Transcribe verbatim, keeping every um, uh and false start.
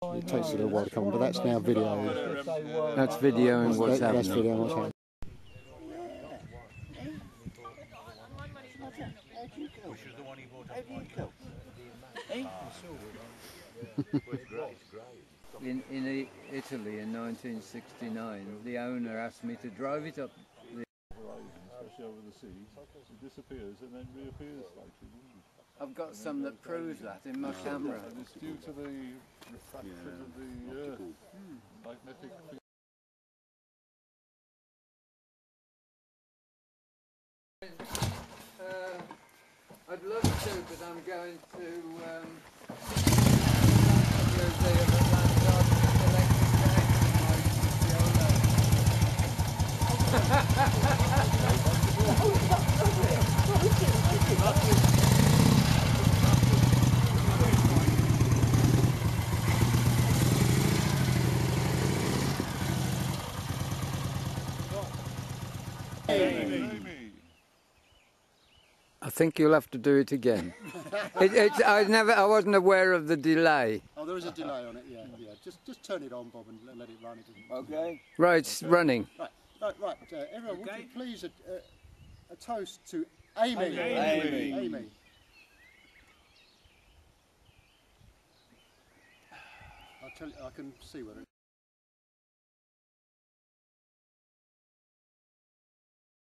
It takes a little while to come, but that's now video. That's videoing what's that, happening. That's videoing what's happening. In, in Italy in nineteen sixty-nine, the owner asked me to drive it up the... Especially over the sea, it disappears and then reappears slightly. I've got some that proves that in my camera. And it's due to the refraction of the uh, magnetic field. Uh, I'd love to, but I'm going to um, the Radlads electric bag I think you'll have to do it again. it, it, I never, I wasn't aware of the delay. Oh, there is a delay on it. Yeah, yeah. Just, just turn it on, Bob, and let it run. It Okay. Right, it's running. Right, right, right. Uh, everyone, okay. Would you please a, a, a toast to Amy? Amy. Amy. Amy. I'll tell you. I can see whether it's.